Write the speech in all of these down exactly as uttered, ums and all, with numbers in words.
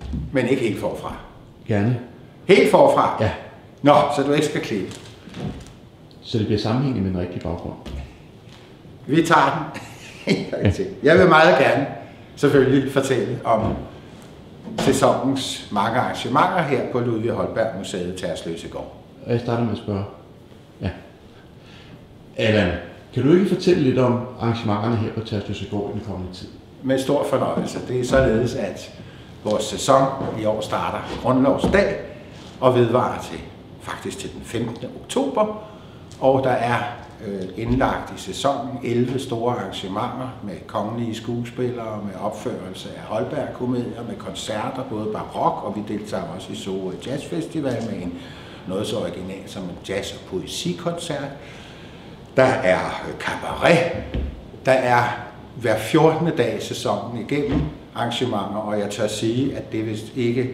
Men ikke helt forfra. Gerne. Helt forfra? Ja. Nå, så du ikke skal klippe. Så det bliver sammenhængende med den rigtige baggrund. Vi tager den. Jeg vil meget gerne selvfølgelig fortælle om sæsonens mange arrangementer her på Ludvig Holberg Museet Tersløsegård. Og jeg starter med at spørge. Ja. Allan, kan du ikke fortælle lidt om arrangementerne her på Tersløsegård i den kommende tid? Med stor fornøjelse. Det er således, at vores sæson i år starter grundlovsdag og vedvarer til faktisk til den femtende oktober. Og der er øh, indlagt i sæsonen elleve store arrangementer med kongelige skuespillere, med opførelse af Holberg-komedier, med koncerter, både barok, og vi deltager også i Sorø Jazz Festival med en noget så original som en jazz- og poesikoncert. Der er cabaret, der er hver fjortende dag i sæsonen igennem arrangementer, og jeg tør sige, at det er vist ikke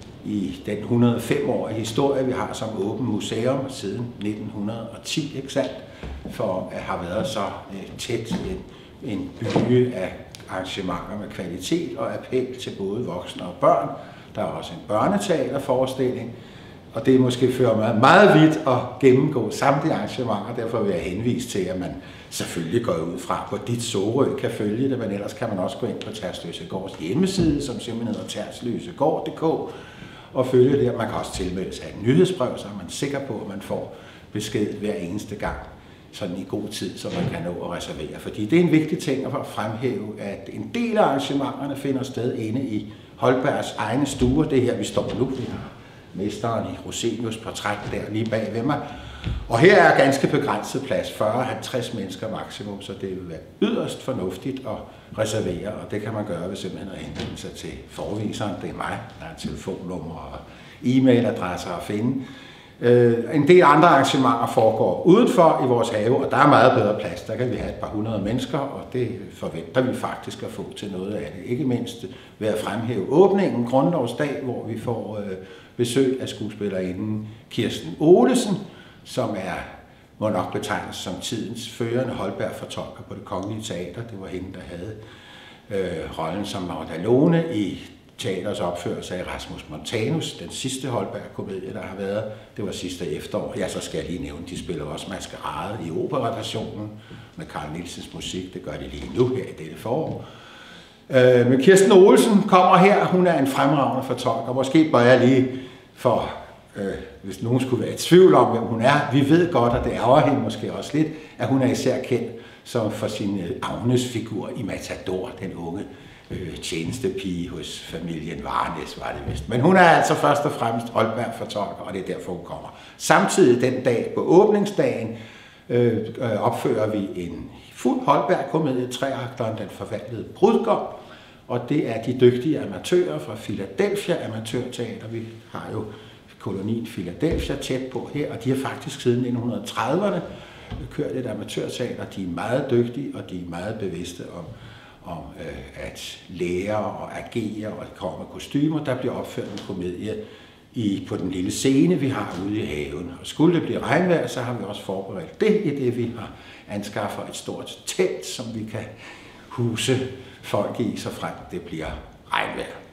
i den et hundrede og fem-årige historie, vi har som åben museum siden nitten hundrede og ti, ikke sandt, for at have været så tæt en, en bølge af arrangementer med kvalitet og appel til både voksne og børn. Der er også en børneteaterforestilling, og det måske fører mig meget vidt at gennemgå samtlige arrangementer, derfor vil jeg henvise til, at man selvfølgelig går ud fra, hvor dit Sorø kan følge det, men ellers kan man også gå ind på Tersløsegårds hjemmeside, som simpelthen hedder tersløsegård punktum d k, og følge det, og man kan også tilmelde sig et nyhedsbrev, så er man sikker på, at man får besked hver eneste gang, sådan i god tid, så man kan nå at reservere. Fordi det er en vigtig ting at fremhæve, at en del af arrangementerne finder sted inde i Holbergs egne stuer. Det er her, vi står nu. Vi har mesteren i Rosenius portræt der lige bag ved mig. Og her er ganske begrænset plads, fyrre til halvtreds mennesker maksimum, så det vil være yderst fornuftigt at reservere, og det kan man gøre ved simpelthen at henvende sig til forviseren. Det er mig, der er telefonnummer og e-mailadresser at finde. Uh, en del andre arrangementer foregår udenfor i vores have, og der er meget bedre plads. Der kan vi have et par hundrede mennesker, og det forventer vi faktisk at få til noget af det. Ikke mindst ved at fremhæve åbningen, grundlovsdag, hvor vi får uh, besøg af skuespillerinden Kirsten Olesen, som er, må nok betegnes som tidens førende Holberg-fortolker på Det Kongelige Teater. Det var hende, der havde øh, rollen som Magdalone i teaters opførelse af Erasmus Montanus, den sidste Holberg-komedie, der har været. Det var sidste efterår. Ja, så skal jeg lige nævne, de spiller også Maskerade i operationen med Carl Nielsens musik. Det gør de lige nu her i dette forår. Øh, men Kirsten Olesen kommer her. Hun er en fremragende fortolker. Måske bør jeg lige for... Øh, hvis nogen skulle være i tvivl om, hvem hun er. Vi ved godt, og det ærger hende måske også lidt, at hun er især kendt som for sin øh, Agnes-figur i Matador, den unge øh, tjenestepige hos familien Varnes, var det vist. Men hun er altså først og fremmest Holberg-fortolker, og det er derfor, hun kommer. Samtidig den dag på åbningsdagen øh, øh, opfører vi en fuld Holberg-komedie, treakteren Den Forvandlede Brudgom, og det er de dygtige amatører fra Philadelphia Amatørteater. Vi har jo kolonien Philadelphia tæt på her, og de har faktisk siden nitten trediverne kørt et amatørteater. De er meget dygtige, og de er meget bevidste om, om øh, at lære og agere og komme med kostymer. Der bliver opført en komedie i, på den lille scene, vi har ude i haven. Og skulle det blive regnvejr, så har vi også forberedt det i det, vi har anskaffet et stort telt, som vi kan huse folk i, så frem det bliver regnvejr.